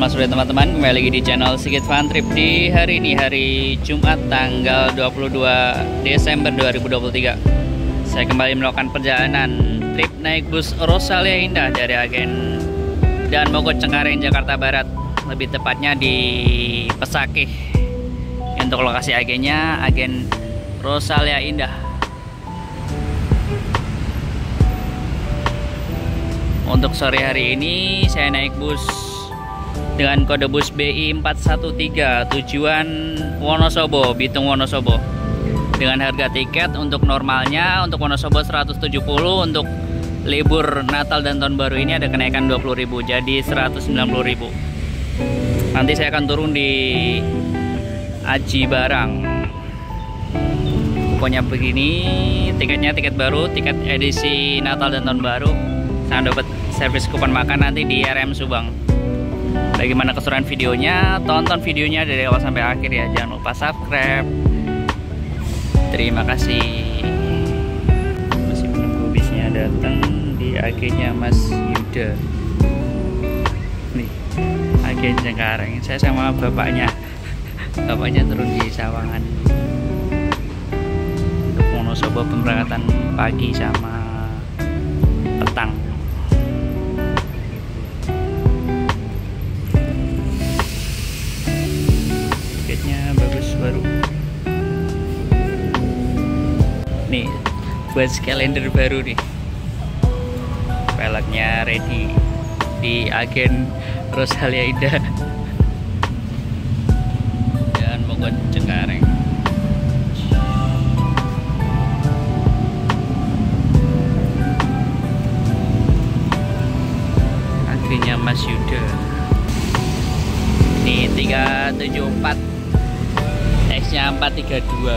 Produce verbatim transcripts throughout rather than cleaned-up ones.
Selamat sore teman-teman, kembali lagi di channel Sigit Fun Trip di hari ini, hari Jumat tanggal dua puluh dua Desember dua ribu dua puluh tiga. Saya kembali melakukan perjalanan trip naik bus Rosalia Indah dari agen dan Mogot Cengkareng, Jakarta Barat, lebih tepatnya di Pesakih. Untuk lokasi agennya, agen Rosalia Indah. Untuk sore hari ini saya naik bus dengan kode bus B I empat satu tiga tujuan Wonosobo, Bitung Wonosobo. Dengan harga tiket untuk normalnya untuk Wonosobo seratus tujuh puluh, untuk libur Natal dan Tahun Baru ini ada kenaikan dua puluh ribu, jadi seratus sembilan puluh ribu. Nanti saya akan turun di Aji Barang. Pokoknya begini, tiketnya tiket baru, tiket edisi Natal dan Tahun Baru. Saya dapat servis kupon makan nanti di R M Subang. Bagaimana keseruan videonya? Tonton videonya dari awal sampai akhir ya. Jangan lupa subscribe. Terima kasih. Masih menunggu bisnya datang di agennya Mas Yuda. Nih, agen Cengkareng. Saya sama bapaknya. Bapaknya turun di Sawangan. Untuk Wonosobo pemberangkatan pagi sama petang. Bagus baru nih, buat kalender baru nih, peleknya ready di agen Rosalia Indah dan Mogot Cengkareng. Akhirnya Mas Yuda nih, tiga tujuh empat X-nya empat tiga dua.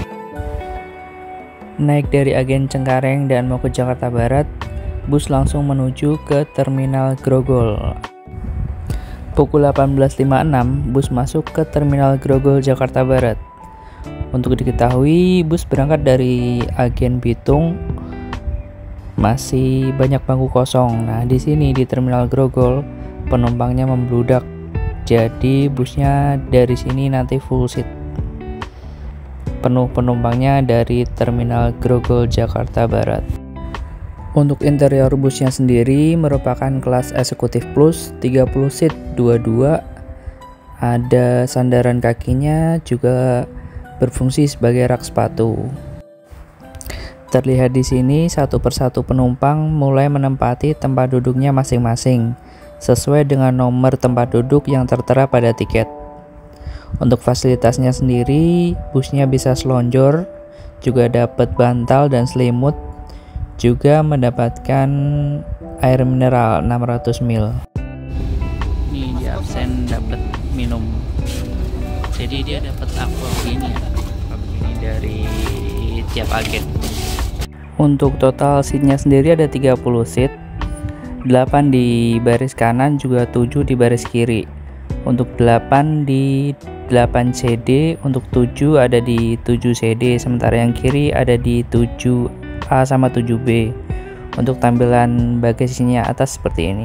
Naik dari agen Cengkareng dan Mogot Jakarta Barat, bus langsung menuju ke Terminal Grogol. Pukul delapan belas lima puluh enam, bus masuk ke Terminal Grogol Jakarta Barat. Untuk diketahui, bus berangkat dari agen Bitung, masih banyak bangku kosong. Nah, di sini di Terminal Grogol penumpangnya membludak. Jadi busnya dari sini nanti full seat. Penuh penumpangnya dari Terminal Grogol Jakarta Barat. Untuk interior busnya sendiri merupakan kelas eksekutif plus, tiga puluh seat dua-dua. Ada sandaran kakinya, juga berfungsi sebagai rak sepatu. Terlihat di sini satu persatu penumpang mulai menempati tempat duduknya masing-masing sesuai dengan nomor tempat duduk yang tertera pada tiket. Untuk fasilitasnya sendiri, busnya bisa selonjor, juga dapat bantal dan selimut, juga mendapatkan air mineral enam ratus mil. Ini di absen dapat minum. Jadi dia dapat aqua begini, begini dari tiap agen. Untuk total seatnya sendiri ada tiga puluh seat, delapan di baris kanan, juga tujuh di baris kiri. Untuk delapan di delapan C D, untuk tujuh ada di tujuh C D, sementara yang kiri ada di tujuh A sama tujuh B. Untuk tampilan bagasinya atas seperti ini.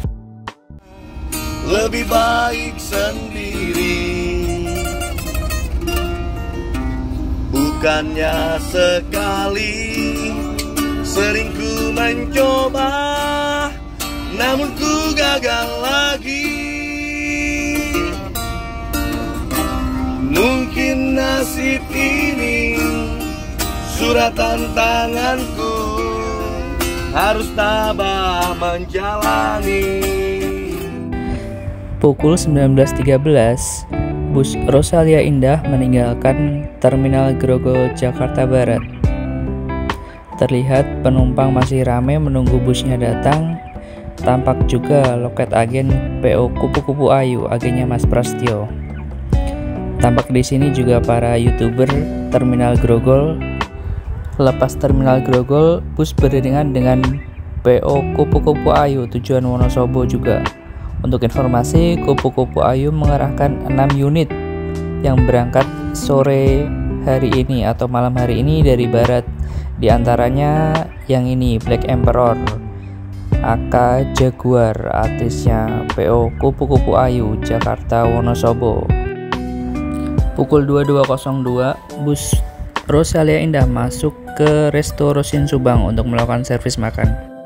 Lebih baik sendiri, bukannya sekali. Sering ku mencoba, namun ku gagal lagi. Mungkin nasib ini suratan tanganku, harus tabah menjalani. Pukul sembilan belas tiga belas, bus Rosalia Indah meninggalkan Terminal Grogol Jakarta Barat. Terlihat penumpang masih ramai menunggu busnya datang. Tampak juga loket agen P O Kupu-Kupu Ayu, agennya Mas Prasetyo. Tampak di sini juga para YouTuber Terminal Grogol. Lepas Terminal Grogol, bus beriringan dengan P O Kupu-Kupu Ayu tujuan Wonosobo juga. Untuk informasi, Kupu-Kupu Ayu mengerahkan enam unit yang berangkat sore hari ini atau malam hari ini dari barat. Di antaranya yang ini Black Emperor. A K Jaguar, artisnya P O Kupu-Kupu Ayu, Jakarta Wonosobo. Pukul dua puluh dua nol dua, bus Rosalia Indah masuk ke Resto Rosin Subang untuk melakukan servis makan.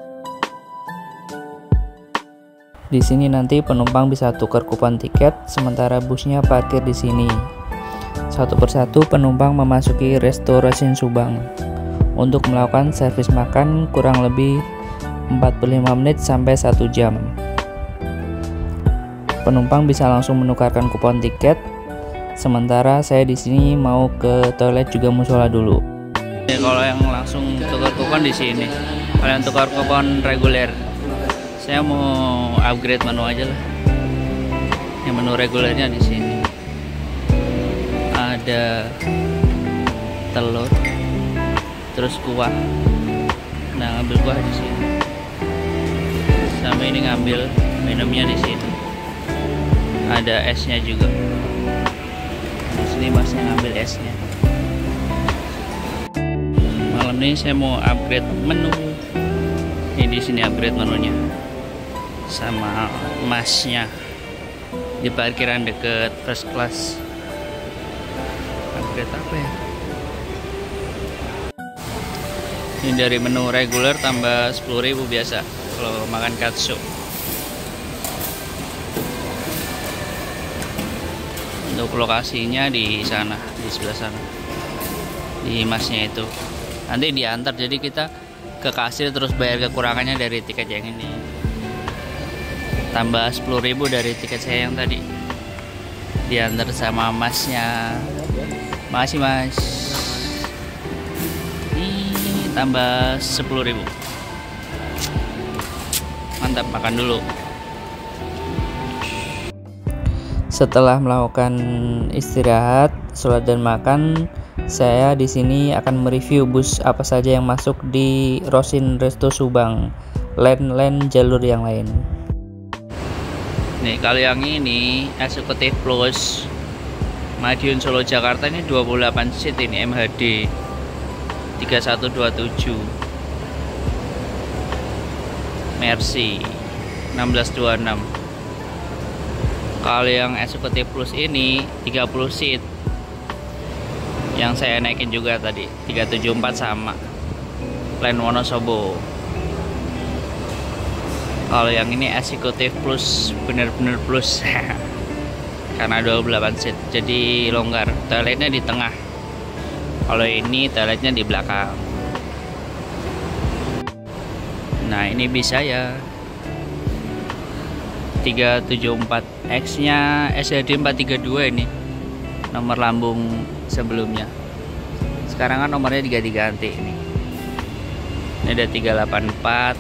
Di sini nanti penumpang bisa tukar kupon tiket, sementara busnya parkir di sini. Satu persatu penumpang memasuki Resto Rosin Subang untuk melakukan servis makan kurang lebih empat puluh lima menit sampai satu jam. Penumpang bisa langsung menukarkan kupon tiket, sementara saya di sini mau ke toilet juga musola dulu. Ya, kalau yang langsung tukar kupon di sini, kalau yang tukar kupon reguler, saya mau upgrade menu aja lah. Yang menu regulernya di sini ada telur, terus kuah. Nah, ngambil kuah di sini. Sama ini ngambil minumnya di sini. Ada esnya juga. Di sini masnya ngambil esnya. Malam ini saya mau upgrade menu. Ini di sini upgrade menunya. Sama masnya di parkiran deket first class. Upgrade apa ya? Ini dari menu reguler tambah sepuluh ribu biasa kalau makan katsu. Untuk lokasinya di sana, di sebelah sana, di masnya itu. Nanti diantar, jadi kita ke kasir terus bayar kekurangannya dari tiket yang ini. Tambah sepuluh ribu dari tiket saya yang tadi. Diantar sama masnya. Makasih mas. Ini tambah sepuluh ribu. Mantap, makan dulu. Setelah melakukan istirahat, sholat dan makan, saya di sini akan mereview bus apa saja yang masuk di Rosin Resto Subang, lain-lain jalur yang lain. Nih, kalau yang ini Eksekutif Plus Madiun Solo Jakarta ini dua puluh delapan seat, ini M H D tiga satu dua tujuh, Mercy enam belas dua enam. Kalau yang Eksekutif Plus ini tiga puluh seat, yang saya naikin juga tadi tiga tujuh empat sama Plan Wonosobo. Kalau yang ini Eksekutif Plus, bener-bener plus karena dua puluh delapan seat, jadi longgar. Toiletnya di tengah, kalau ini toiletnya di belakang. Nah, ini bisa ya tiga tujuh empat, X nya S H D empat tiga dua, ini nomor lambung sebelumnya. Sekarang kan nomornya diganti-ganti ini. Ini ada tiga delapan empat.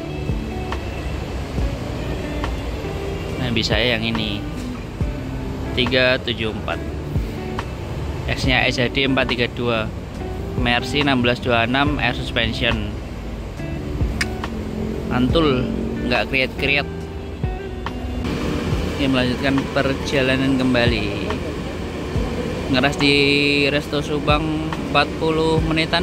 Nah, bisa ya yang ini tiga tujuh empat, X nya S H D empat tiga dua, Mercy enam belas dua enam, air suspension. Mantul, nggak kriat-kriat. Ini melanjutkan perjalanan kembali. Ngeras di Resto Subang empat puluh menitan.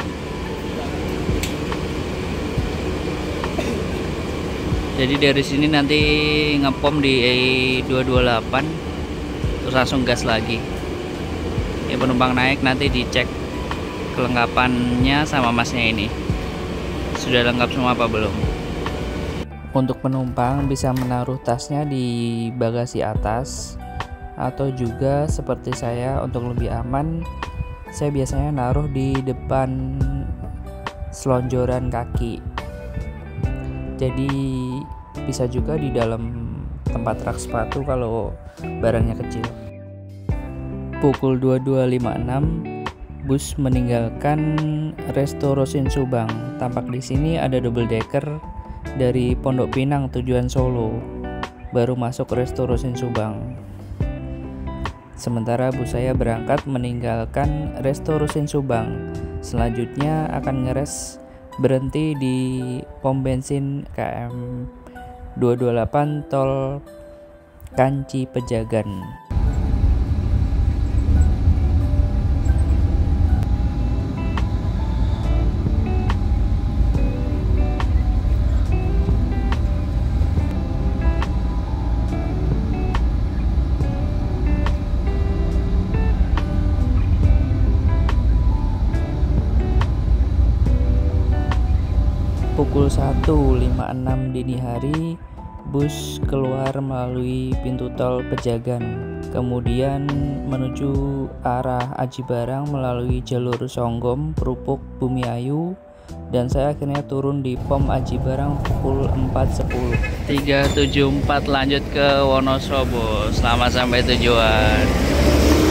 Jadi dari sini nanti ngepom di dua dua delapan, terus langsung gas lagi. Ya, penumpang naik nanti dicek kelengkapannya sama masnya ini. Sudah lengkap semua apa belum? Untuk penumpang bisa menaruh tasnya di bagasi atas, atau juga seperti saya untuk lebih aman, saya biasanya naruh di depan selonjoran kaki. Jadi bisa juga di dalam tempat rak sepatu kalau barangnya kecil. Pukul dua puluh dua lima puluh enam, bus meninggalkan Resto Rosin Subang. Tampak di sini ada double decker dari Pondok Pinang tujuan Solo, baru masuk Resto Rosin Subang. Sementara bus saya berangkat meninggalkan Resto Rosin Subang. Selanjutnya akan ngeres berhenti di pom bensin K M dua dua delapan tol Kanci Pejagan. pukul satu lima puluh enam dini hari, bus keluar melalui pintu tol Pejagan, kemudian menuju arah Aji Barang melalui jalur Songgom, Krupuk, Bumiayu, dan saya akhirnya turun di pom Aji Barang pukul empat sepuluh. tiga tujuh empat lanjut ke Wonosobo. Selamat sampai tujuan.